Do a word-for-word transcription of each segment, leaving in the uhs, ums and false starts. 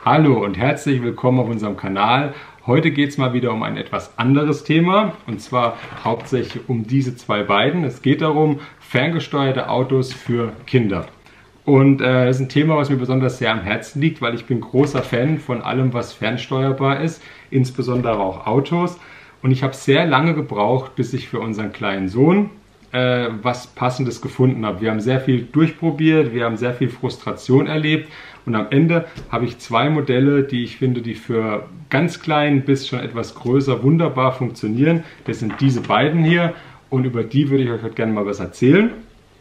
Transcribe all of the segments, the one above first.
Hallo und herzlich willkommen auf unserem Kanal. Heute geht es mal wieder um ein etwas anderes Thema und zwar hauptsächlich um diese zwei beiden. Es geht darum, ferngesteuerte Autos für Kinder. Und äh, das ist ein Thema, was mir besonders sehr am Herzen liegt, weil ich bin großer Fan von allem, was fernsteuerbar ist, insbesondere auch Autos. Und ich habe sehr lange gebraucht, bis ich für unseren kleinen Sohn äh, was Passendes gefunden habe. Wir haben sehr viel durchprobiert, wir haben sehr viel Frustration erlebt und am Ende habe ich zwei Modelle, die ich finde, die für ganz klein bis schon etwas größer wunderbar funktionieren. Das sind diese beiden hier und über die würde ich euch heute gerne mal was erzählen.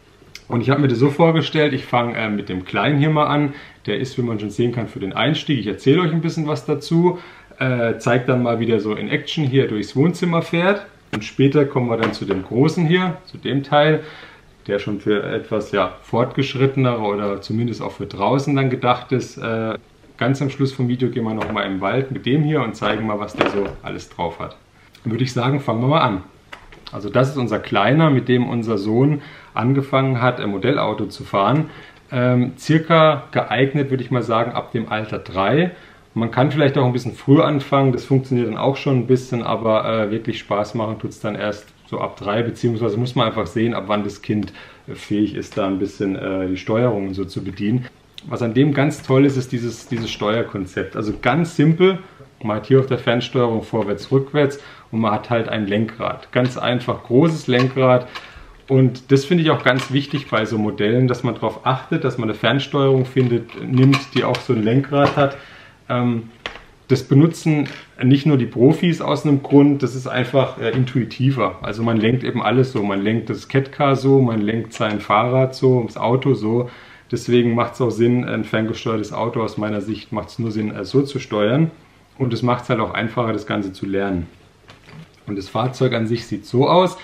Und ich habe mir das so vorgestellt, ich fange äh, mit dem Kleinen hier mal an. Der ist, wie man schon sehen kann, für den Einstieg. Ich erzähle euch ein bisschen was dazu, äh, zeige dann mal, wie der so in Action hier durchs Wohnzimmer fährt. Und später kommen wir dann zu dem Großen hier, zu dem Teil, der schon für etwas ja, fortgeschrittenere oder zumindest auch für draußen dann gedacht ist. Äh, ganz am Schluss vom Video gehen wir noch mal im Wald mit dem hier und zeigen mal, was der so alles drauf hat. Dann würde ich sagen, fangen wir mal an. Also das ist unser Kleiner, mit dem unser Sohn angefangen hat, ein Modellauto zu fahren. Ähm, circa geeignet, würde ich mal sagen, ab dem Alter drei. Man kann vielleicht auch ein bisschen früher anfangen, das funktioniert dann auch schon ein bisschen, aber äh, wirklich Spaß machen tut es dann erst so ab drei, beziehungsweise muss man einfach sehen, ab wann das Kind äh, fähig ist, da ein bisschen äh, die Steuerung so zu bedienen. Was an dem ganz toll ist, ist dieses, dieses Steuerkonzept. Also ganz simpel, man hat hier auf der Fernsteuerung vorwärts, rückwärts und man hat halt ein Lenkrad. Ganz einfach, großes Lenkrad. Und das finde ich auch ganz wichtig bei so Modellen, dass man darauf achtet, dass man eine Fernsteuerung findet, nimmt, die auch so ein Lenkrad hat. Ähm, das benutzen nicht nur die Profis aus einem Grund, das ist einfach äh, intuitiver. Also man lenkt eben alles so. Man lenkt das Catcar so, man lenkt sein Fahrrad so, das Auto so. Deswegen macht es auch Sinn, ein ferngesteuertes Auto aus meiner Sicht macht es nur Sinn, äh, so zu steuern. Und es macht es halt auch einfacher, das Ganze zu lernen. Und das Fahrzeug an sich sieht so aus.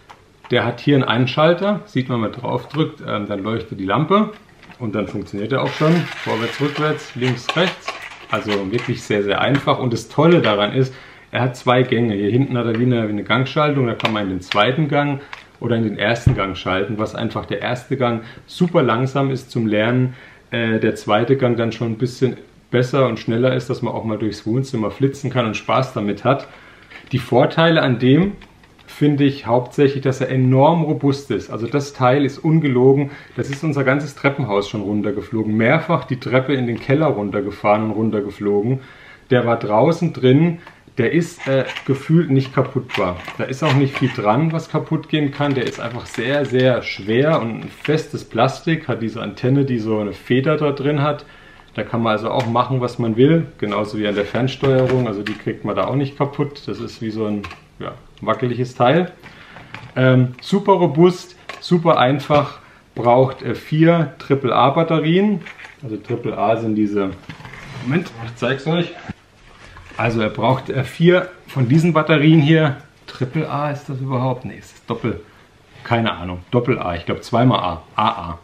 Der hat hier einen Einschalter, sieht man, wenn man drauf drückt, ähm, dann leuchtet die Lampe und dann funktioniert er auch schon. Vorwärts, rückwärts, links, rechts. Also wirklich sehr, sehr einfach. Und das Tolle daran ist, er hat zwei Gänge. Hier hinten hat er wie eine, wie eine Gangschaltung, da kann man in den zweiten Gang oder in den ersten Gang schalten, was einfach der erste Gang super langsam ist zum Lernen. Äh, der zweite Gang dann schon ein bisschen besser und schneller ist, dass man auch mal durchs Wohnzimmer flitzen kann und Spaß damit hat. Die Vorteile an dem finde ich hauptsächlich, dass er enorm robust ist. Also das Teil ist ungelogen. Das ist unser ganzes Treppenhaus schon runtergeflogen. Mehrfach die Treppe in den Keller runtergefahren und runtergeflogen. Der war draußen drin. Der ist äh, gefühlt nicht kaputtbar. Da ist auch nicht viel dran, was kaputt gehen kann. Der ist einfach sehr, sehr schwer und ein festes Plastik. Hat diese Antenne, die so eine Feder da drin hat. Da kann man also auch machen, was man will. Genauso wie an der Fernsteuerung. Also die kriegt man da auch nicht kaputt. Das ist wie so ein ja, wackeliges Teil. Ähm, super robust, super einfach. Braucht äh, vier Triple A Batterien. Also Triple A sind diese... Moment, ich zeige es euch. Also er braucht äh, vier von diesen Batterien hier. Triple A ist das überhaupt? Nee, es ist Doppel... Keine Ahnung. Doppel A. Ich glaube zweimal A. A A.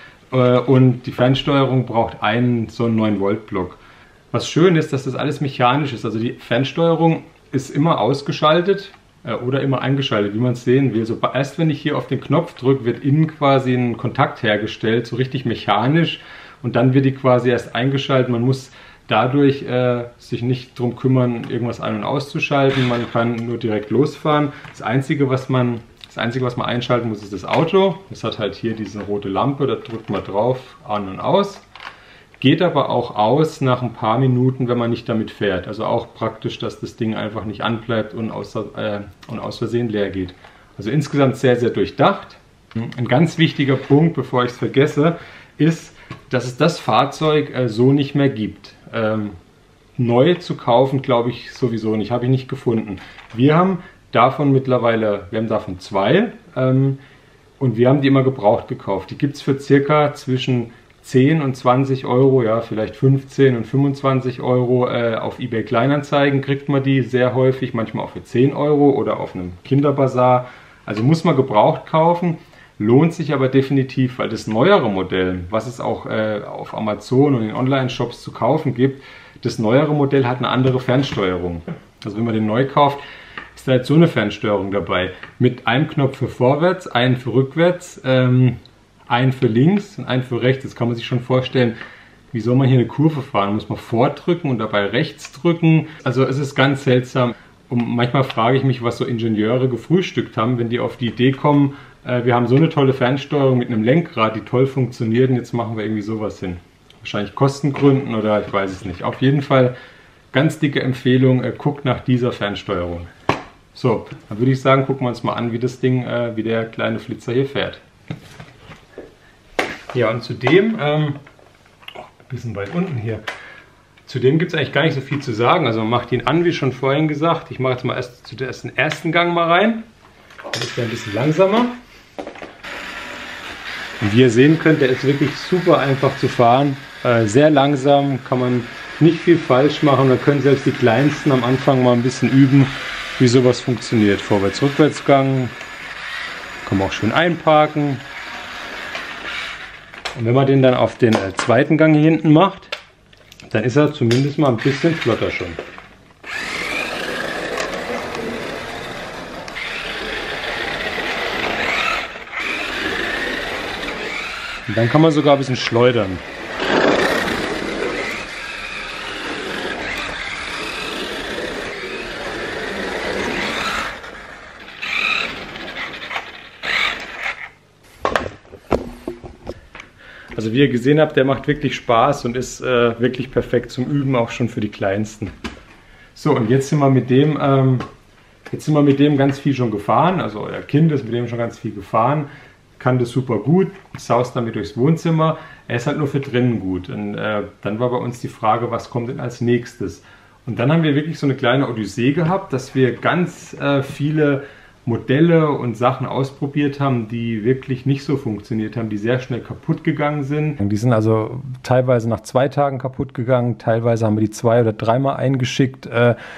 Und die Fernsteuerung braucht einen so einen neun Volt Block. Was schön ist, dass das alles mechanisch ist. Also die Fernsteuerung ist immer ausgeschaltet äh, oder immer eingeschaltet, wie man es sehen will. So, erst wenn ich hier auf den Knopf drücke, wird innen quasi ein Kontakt hergestellt, so richtig mechanisch. Und dann wird die quasi erst eingeschaltet. Man muss dadurch äh, sich nicht darum kümmern, irgendwas ein- und auszuschalten. Man kann nur direkt losfahren. Das Einzige, was man... Das Einzige, was man einschalten muss, ist das Auto. Das hat halt hier diese rote Lampe, da drückt man drauf, an und aus. Geht aber auch aus nach ein paar Minuten, wenn man nicht damit fährt. Also auch praktisch, dass das Ding einfach nicht anbleibt und aus, äh, und aus Versehen leer geht. Also insgesamt sehr, sehr durchdacht. Ein ganz wichtiger Punkt, bevor ich es vergesse, ist, dass es das Fahrzeug äh, so nicht mehr gibt. Ähm, neu zu kaufen, glaube ich sowieso nicht, habe ich nicht gefunden. Wir haben davon mittlerweile, wir haben davon zwei ähm, und wir haben die immer gebraucht gekauft. Die gibt es für circa zwischen zehn und zwanzig Euro, ja vielleicht fünfzehn und fünfundzwanzig Euro äh, auf eBay Kleinanzeigen kriegt man die sehr häufig, manchmal auch für zehn Euro oder auf einem Kinderbazar. Also muss man gebraucht kaufen, lohnt sich aber definitiv, weil das neuere Modell, was es auch äh, auf Amazon und in Online-Shops zu kaufen gibt, das neuere Modell hat eine andere Fernsteuerung. Also wenn man den neu kauft, ist da jetzt so eine Fernsteuerung dabei. Mit einem Knopf für vorwärts, einen für rückwärts, ähm, einen für links und einen für rechts. Das kann man sich schon vorstellen, wie soll man hier eine Kurve fahren? Muss man vordrücken und dabei rechts drücken? Also es ist ganz seltsam. Und manchmal frage ich mich, was so Ingenieure gefrühstückt haben, wenn die auf die Idee kommen, äh, wir haben so eine tolle Fernsteuerung mit einem Lenkrad, die toll funktioniert und jetzt machen wir irgendwie sowas hin. Wahrscheinlich Kostengründen oder ich weiß es nicht. Auf jeden Fall ganz dicke Empfehlung, äh, guckt nach dieser Fernsteuerung. So, dann würde ich sagen, gucken wir uns mal an, wie das Ding, äh, wie der kleine Flitzer hier fährt. Ja, und zudem, ähm, oh, ein bisschen weit unten hier, zudem gibt es eigentlich gar nicht so viel zu sagen. Also man macht ihn an, wie schon vorhin gesagt. Ich mache jetzt mal erst zu den ersten Gang mal rein. Das ist ja ein bisschen langsamer. Und wie ihr sehen könnt, der ist wirklich super einfach zu fahren. Äh, sehr langsam, kann man nicht viel falsch machen. Da können selbst die Kleinsten am Anfang mal ein bisschen üben, wie sowas funktioniert. Vorwärts-Rückwärtsgang, kann man auch schön einparken. Und wenn man den dann auf den äh, zweiten Gang hier hinten macht, dann ist er zumindest mal ein bisschen flotter schon. Und dann kann man sogar ein bisschen schleudern. Also wie ihr gesehen habt, der macht wirklich Spaß und ist äh, wirklich perfekt zum Üben, auch schon für die Kleinsten. So, und jetzt sind wir mit dem, ähm, jetzt sind wir mit dem ganz viel schon gefahren. Also euer Kind ist mit dem schon ganz viel gefahren, kann das super gut, saust damit durchs Wohnzimmer. Er ist halt nur für drinnen gut. Und äh, dann war bei uns die Frage, was kommt denn als nächstes? Und dann haben wir wirklich so eine kleine Odyssee gehabt, dass wir ganz äh, viele Modelle und Sachen ausprobiert haben, die wirklich nicht so funktioniert haben, die sehr schnell kaputt gegangen sind. Die sind also teilweise nach zwei Tagen kaputt gegangen, teilweise haben wir die zwei oder dreimal eingeschickt.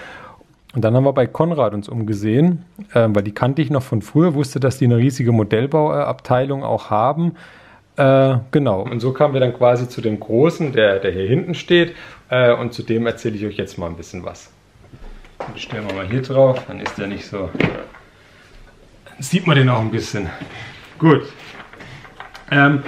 Und dann haben wir bei Konrad uns umgesehen, weil die kannte ich noch von früher, wusste, dass die eine riesige Modellbauabteilung auch haben. Genau, und so kamen wir dann quasi zu dem Großen, der, der hier hinten steht. Und zu dem erzähle ich euch jetzt mal ein bisschen was. Und stellen wir mal hier drauf, dann ist der nicht so... Sieht man den auch ein bisschen. Gut. Ähm,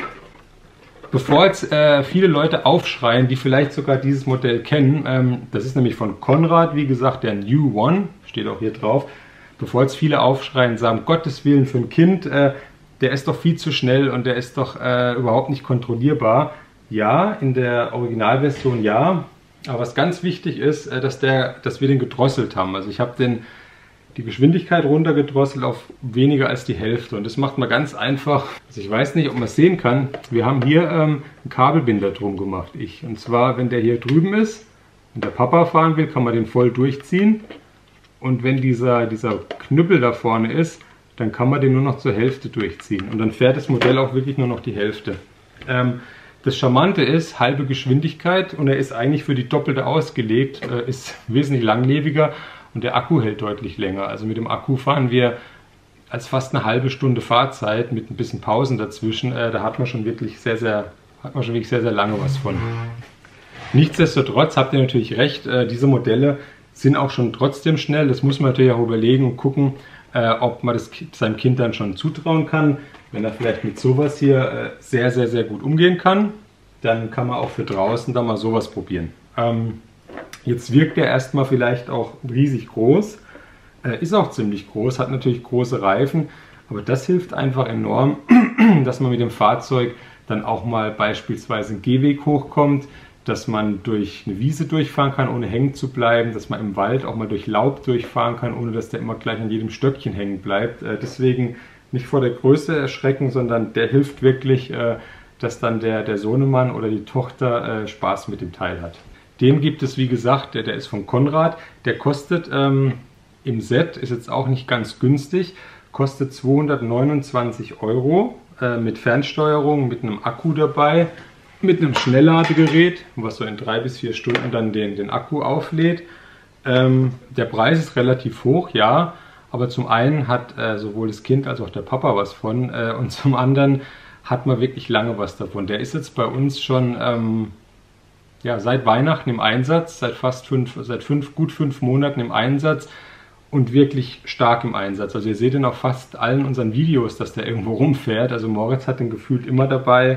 bevor jetzt äh, viele Leute aufschreien, die vielleicht sogar dieses Modell kennen, ähm, das ist nämlich von Konrad, wie gesagt, der New One, steht auch hier drauf. Bevor jetzt viele aufschreien und sagen, Gottes Willen, für ein Kind, äh, der ist doch viel zu schnell und der ist doch äh, überhaupt nicht kontrollierbar. Ja, in der Originalversion ja, aber was ganz wichtig ist, äh, dass, der, dass wir den gedrosselt haben. Also ich habe den die Geschwindigkeit runtergedrosselt auf weniger als die Hälfte. Und das macht man ganz einfach. Also ich weiß nicht, ob man es sehen kann. Wir haben hier ähm, einen Kabelbinder drum gemacht. Ich. Und zwar, wenn der hier drüben ist und der Papa fahren will, kann man den voll durchziehen. Und wenn dieser, dieser Knüppel da vorne ist, dann kann man den nur noch zur Hälfte durchziehen. Und dann fährt das Modell auch wirklich nur noch die Hälfte. Ähm, das Charmante ist, halbe Geschwindigkeit und er ist eigentlich für die doppelte ausgelegt, äh, ist wesentlich langlebiger. Und der Akku hält deutlich länger. Also mit dem Akku fahren wir als fast eine halbe Stunde Fahrzeit mit ein bisschen Pausen dazwischen. Äh, da hat man schon wirklich sehr, sehr, hat man schon wirklich sehr, sehr lange was von. Nichtsdestotrotz habt ihr natürlich recht, äh, diese Modelle sind auch schon trotzdem schnell. Das muss man natürlich auch überlegen und gucken, äh, ob man das seinem Kind dann schon zutrauen kann. Wenn er vielleicht mit sowas hier äh, sehr, sehr, sehr gut umgehen kann, dann kann man auch für draußen da mal sowas probieren. Ähm, Jetzt wirkt er erstmal vielleicht auch riesig groß, äh, ist auch ziemlich groß, hat natürlich große Reifen, aber das hilft einfach enorm, dass man mit dem Fahrzeug dann auch mal beispielsweise einen Gehweg hochkommt, dass man durch eine Wiese durchfahren kann, ohne hängen zu bleiben, dass man im Wald auch mal durch Laub durchfahren kann, ohne dass der immer gleich an jedem Stöckchen hängen bleibt. Äh, deswegen nicht vor der Größe erschrecken, sondern der hilft wirklich, äh, dass dann der, der Sohnemann oder die Tochter äh, Spaß mit dem Teil hat. Den gibt es, wie gesagt, der, der ist von Konrad. Der kostet ähm, im Set, ist jetzt auch nicht ganz günstig, kostet zweihundertneunundzwanzig Euro äh, mit Fernsteuerung, mit einem Akku dabei, mit einem Schnellladegerät, was so in drei bis vier Stunden dann den, den Akku auflädt. Ähm, der Preis ist relativ hoch, ja, aber zum einen hat äh, sowohl das Kind als auch der Papa was von äh, und zum anderen hat man wirklich lange was davon. Der ist jetzt bei uns schon... Ähm, Ja, seit Weihnachten im Einsatz, seit fast fünf, seit fünf, gut fünf Monaten im Einsatz und wirklich stark im Einsatz. Also ihr seht ihn auf fast allen unseren Videos, dass der irgendwo rumfährt. Also Moritz hat den gefühlt immer dabei.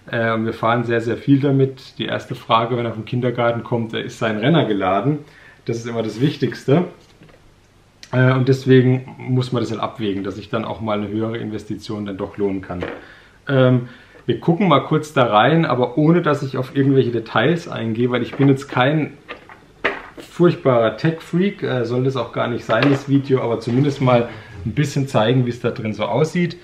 Äh, und wir fahren sehr, sehr viel damit. Die erste Frage, wenn er vom Kindergarten kommt, ist sein Renner geladen. Das ist immer das Wichtigste. Äh, und deswegen muss man das halt abwägen, dass sich dann auch mal eine höhere Investition dann doch lohnen kann. Ähm, wir gucken mal kurz da rein, aber ohne, dass ich auf irgendwelche Details eingehe, weil ich bin jetzt kein furchtbarer Tech-Freak, äh, soll das auch gar nicht sein, das Video, aber zumindest mal ein bisschen zeigen, wie es da drin so aussieht.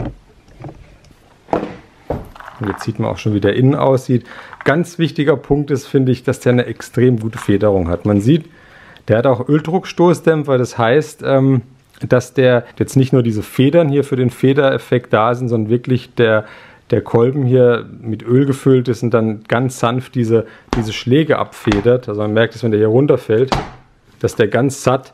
Und jetzt sieht man auch schon, wie der innen aussieht. Ganz wichtiger Punkt ist, finde ich, dass der eine extrem gute Federung hat. Man sieht, der hat auch Öldruckstoßdämpfer, das heißt, ähm, dass der jetzt nicht nur diese Federn hier für den Federeffekt da sind, sondern wirklich der, der Kolben hier mit Öl gefüllt ist und dann ganz sanft diese, diese Schläge abfedert. Also man merkt es, wenn der hier runterfällt, dass der ganz satt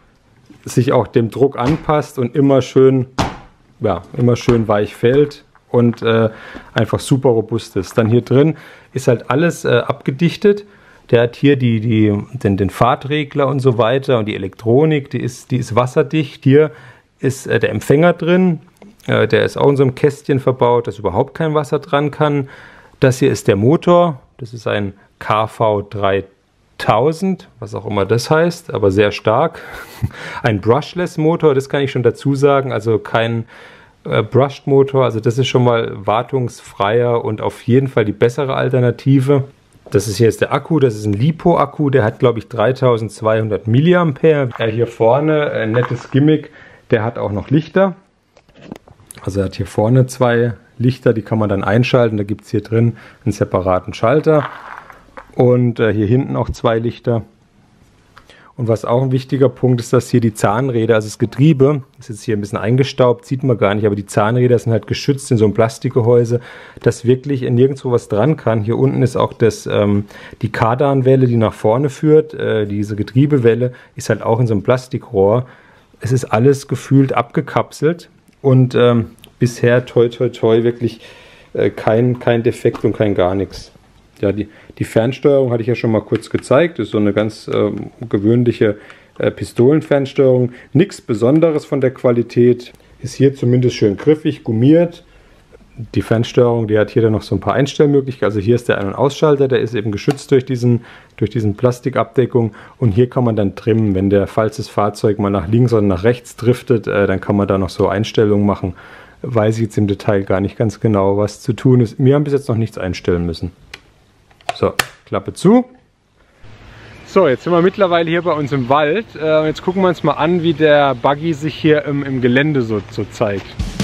sich auch dem Druck anpasst und immer schön, ja, immer schön weich fällt und äh, einfach super robust ist. Dann hier drin ist halt alles äh, abgedichtet. Der hat hier die, die, den, den Fahrtregler und so weiter und die Elektronik, die ist, die ist wasserdicht. Hier ist äh, der Empfänger drin, äh, der ist auch in so einem Kästchen verbaut, dass überhaupt kein Wasser dran kann. Das hier ist der Motor, das ist ein K V dreitausend, was auch immer das heißt, aber sehr stark. Ein Brushless-Motor, das kann ich schon dazu sagen, also kein äh, Brushed-Motor, also das ist schon mal wartungsfreier und auf jeden Fall die bessere Alternative. Das ist hier ist der Akku, das ist ein LiPo-Akku, der hat glaube ich dreitausendzweihundert Milliampere. Ja, hier vorne, ein nettes Gimmick, der hat auch noch Lichter. Also er hat hier vorne zwei Lichter, die kann man dann einschalten. Da gibt es hier drin einen separaten Schalter. Und äh, hier hinten auch zwei Lichter. Und was auch ein wichtiger Punkt ist, dass hier die Zahnräder, also das Getriebe, ist jetzt hier ein bisschen eingestaubt, sieht man gar nicht, aber die Zahnräder sind halt geschützt in so einem Plastikgehäuse, dass wirklich nirgendwo was dran kann. Hier unten ist auch das, ähm, die Kardanwelle, die nach vorne führt, äh, diese Getriebewelle ist halt auch in so einem Plastikrohr. Es ist alles gefühlt abgekapselt und ähm, bisher toi toi toi wirklich äh, kein, kein Defekt und kein gar nichts. Ja, die, die Fernsteuerung hatte ich ja schon mal kurz gezeigt. Das ist so eine ganz äh, gewöhnliche äh, Pistolenfernsteuerung. Nichts Besonderes von der Qualität. Ist hier zumindest schön griffig, gummiert. Die Fernsteuerung, die hat hier dann noch so ein paar Einstellmöglichkeiten. Also hier ist der Ein- und Ausschalter, der ist eben geschützt durch diesen, durch diesen Plastikabdeckung. Und hier kann man dann trimmen, wenn der, falls das Fahrzeug mal nach links oder nach rechts driftet, äh, dann kann man da noch so Einstellungen machen. Weiß ich jetzt im Detail gar nicht ganz genau, was zu tun ist. Wir haben bis jetzt noch nichts einstellen müssen. So, Klappe zu. So, jetzt sind wir mittlerweile hier bei uns im Wald. Äh, jetzt gucken wir uns mal an, wie der Buggy sich hier im, im Gelände so, so zeigt.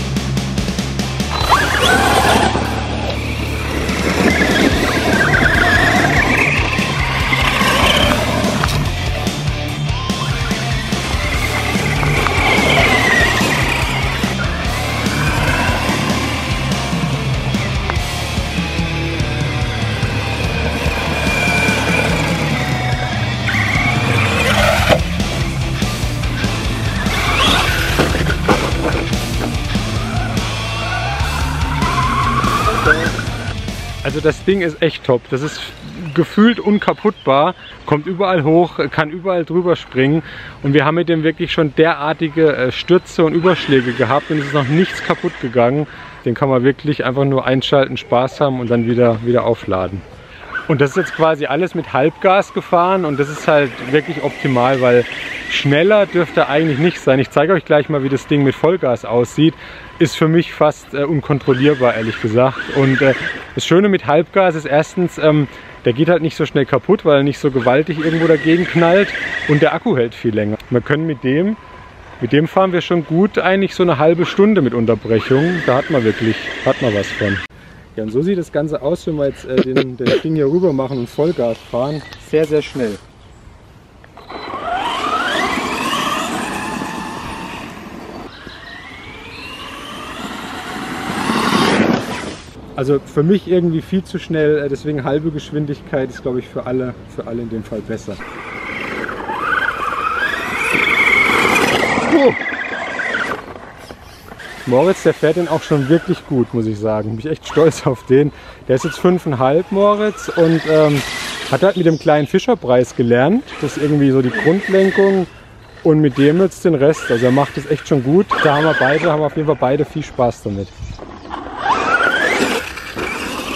Also das Ding ist echt top. Das ist gefühlt unkaputtbar, kommt überall hoch, kann überall drüber springen und wir haben mit dem wirklich schon derartige Stürze und Überschläge gehabt und es ist noch nichts kaputt gegangen. Den kann man wirklich einfach nur einschalten, Spaß haben und dann wieder, wieder aufladen. Und das ist jetzt quasi alles mit Halbgas gefahren und das ist halt wirklich optimal, weil schneller dürfte eigentlich nicht sein. Ich zeige euch gleich mal, wie das Ding mit Vollgas aussieht. Ist für mich fast äh, unkontrollierbar, ehrlich gesagt. Und äh, das Schöne mit Halbgas ist erstens, ähm, der geht halt nicht so schnell kaputt, weil er nicht so gewaltig irgendwo dagegen knallt und der Akku hält viel länger. Wir können mit dem, mit dem fahren wir schon gut eigentlich so eine halbe Stunde mit Unterbrechung. Da hat man wirklich, hat man was von. Ja, und so sieht das Ganze aus, wenn wir jetzt äh, den, den Ding hier rüber machen und Vollgas fahren. Sehr, sehr schnell. Also für mich irgendwie viel zu schnell, deswegen halbe Geschwindigkeit ist, glaube ich, für alle, für alle in dem Fall besser. Oh. Moritz, der fährt den auch schon wirklich gut, muss ich sagen. Bin ich echt stolz auf den. Der ist jetzt fünfeinhalb, Moritz, und ähm, hat halt mit dem kleinen Fischerpreis gelernt. Das ist irgendwie so die Grundlenkung und mit dem jetzt den Rest. Also er macht das echt schon gut. Da haben wir beide, haben wir auf jeden Fall beide viel Spaß damit.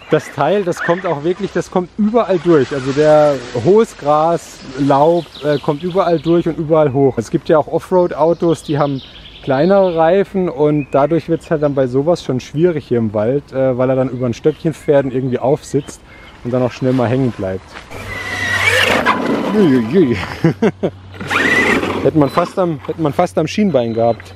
das Teil, das kommt auch wirklich, das kommt überall durch. Also der hohes Gras, Laub äh, kommt überall durch und überall hoch. Es gibt ja auch Offroad-Autos, die haben kleinere Reifen und dadurch wird es halt dann bei sowas schon schwierig hier im Wald, äh, weil er dann über ein Stöckchen fährt und irgendwie aufsitzt und dann auch schnell mal hängen bleibt. hätte, man fast am, hätte man fast am Schienbein gehabt.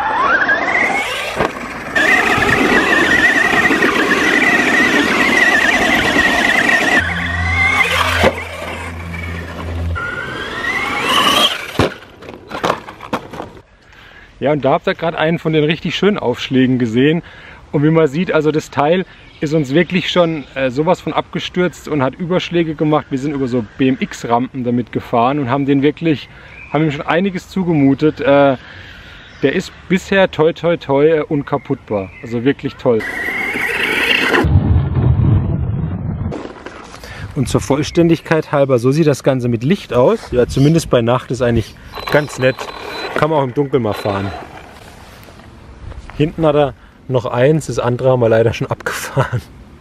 Ja, und da habt ihr gerade einen von den richtig schönen Aufschlägen gesehen. Und wie man sieht, also das Teil ist uns wirklich schon äh, sowas von abgestürzt und hat Überschläge gemacht. Wir sind über so B M X-Rampen damit gefahren und haben den wirklich, haben ihm schon einiges zugemutet. Äh, der ist bisher toi toi toi unkaputtbar. Also wirklich toll. Und zur Vollständigkeit halber, so sieht das Ganze mit Licht aus. Ja, zumindest bei Nacht ist eigentlich ganz nett. Kann man auch im Dunkeln mal fahren. Hinten hat er noch eins, das andere haben wir leider schon abgefahren.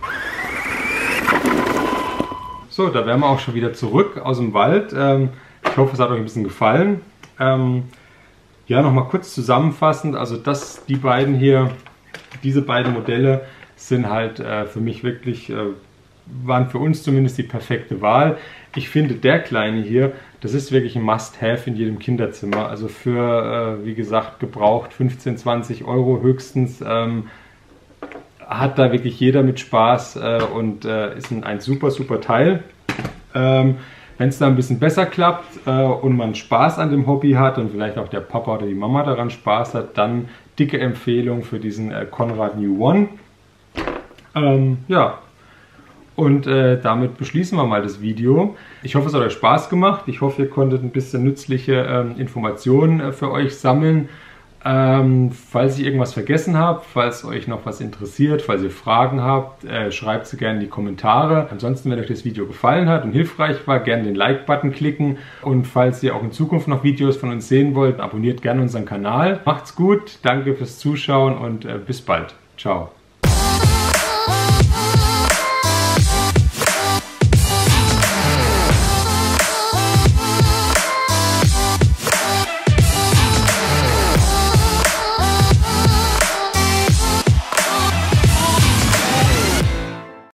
So, da wären wir auch schon wieder zurück aus dem Wald. Ähm, ich hoffe, es hat euch ein bisschen gefallen. Ähm, ja, nochmal kurz zusammenfassend. Also das, die beiden hier, diese beiden Modelle sind halt äh, für mich wirklich, äh, waren für uns zumindest die perfekte Wahl. Ich finde, der Kleine hier, das ist wirklich ein Must-Have in jedem Kinderzimmer. Also für, äh, wie gesagt, gebraucht fünfzehn, zwanzig Euro höchstens. Ähm, hat da wirklich jeder mit Spaß äh, und äh, ist ein, ein super, super Teil. Ähm, Wenn es da ein bisschen besser klappt äh, und man Spaß an dem Hobby hat und vielleicht auch der Papa oder die Mama daran Spaß hat, dann dicke Empfehlung für diesen äh, Conrad New One. Ähm, ja. Und äh, damit beschließen wir mal das Video. Ich hoffe, es hat euch Spaß gemacht. Ich hoffe, ihr konntet ein bisschen nützliche ähm, Informationen äh, für euch sammeln. Ähm, falls ich irgendwas vergessen habe, falls euch noch was interessiert, falls ihr Fragen habt, äh, schreibt sie gerne in die Kommentare. Ansonsten, wenn euch das Video gefallen hat und hilfreich war, gerne den Like-Button klicken. Und falls ihr auch in Zukunft noch Videos von uns sehen wollt, abonniert gerne unseren Kanal. Macht's gut, danke fürs Zuschauen und äh, bis bald. Ciao.